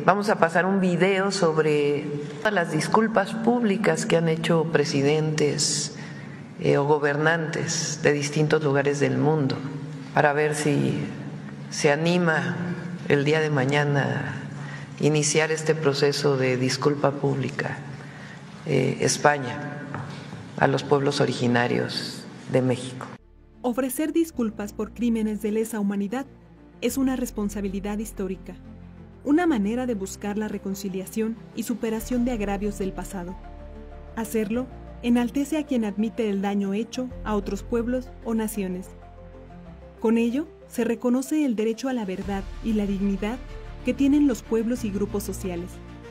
Vamos a pasar un video sobre todas las disculpas públicas que han hecho presidentes o gobernantes de distintos lugares del mundo para ver si se anima el día de mañana a iniciar este proceso de disculpa pública España a los pueblos originarios de México. Ofrecer disculpas por crímenes de lesa humanidad es una responsabilidad histórica, una manera de buscar la reconciliación y superación de agravios del pasado. Hacerlo enaltece a quien admite el daño hecho a otros pueblos o naciones. Con ello, se reconoce el derecho a la verdad y la dignidad que tienen los pueblos y grupos sociales.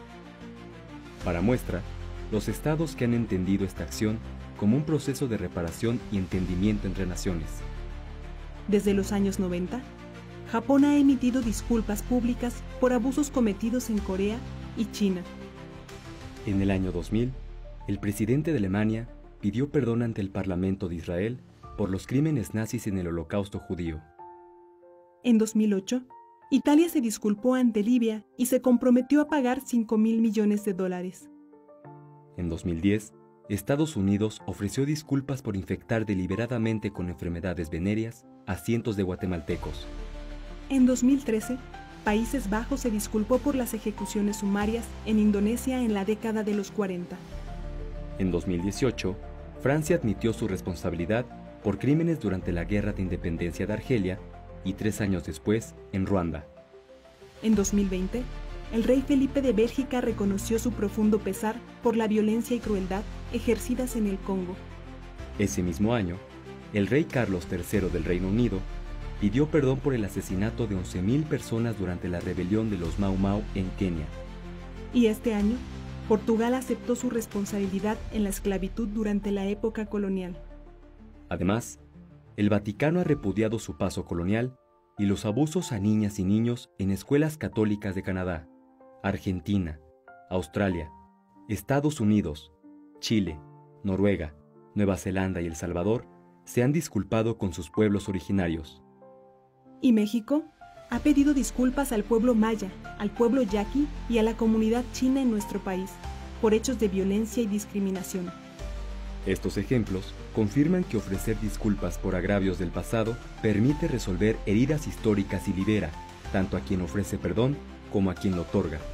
Para muestra, los estados que han entendido esta acción como un proceso de reparación y entendimiento entre naciones. Desde los años 90, Japón ha emitido disculpas públicas por abusos cometidos en Corea y China. En el año 2000, el presidente de Alemania pidió perdón ante el Parlamento de Israel por los crímenes nazis en el Holocausto judío. En 2008, Italia se disculpó ante Libia y se comprometió a pagar $5.000 millones. En 2010, Estados Unidos ofreció disculpas por infectar deliberadamente con enfermedades venéreas a cientos de guatemaltecos. En 2013, Países Bajos se disculpó por las ejecuciones sumarias en Indonesia en la década de los 40. En 2018, Francia admitió su responsabilidad por crímenes durante la Guerra de Independencia de Argelia y 3 años después, en Ruanda. En 2020, el rey Felipe de Bélgica reconoció su profundo pesar por la violencia y crueldad ejercidas en el Congo. Ese mismo año, el rey Carlos III del Reino Unido pidió perdón por el asesinato de 11.000 personas durante la rebelión de los Mau Mau en Kenia. Y este año, Portugal aceptó su responsabilidad en la esclavitud durante la época colonial. Además, el Vaticano ha repudiado su paso colonial y los abusos a niñas y niños en escuelas católicas de Canadá, Argentina, Australia, Estados Unidos, Chile, Noruega, Nueva Zelanda y El Salvador se han disculpado con sus pueblos originarios. Y México ha pedido disculpas al pueblo maya, al pueblo yaqui y a la comunidad china en nuestro país por hechos de violencia y discriminación. Estos ejemplos confirman que ofrecer disculpas por agravios del pasado permite resolver heridas históricas y libera tanto a quien ofrece perdón como a quien lo otorga.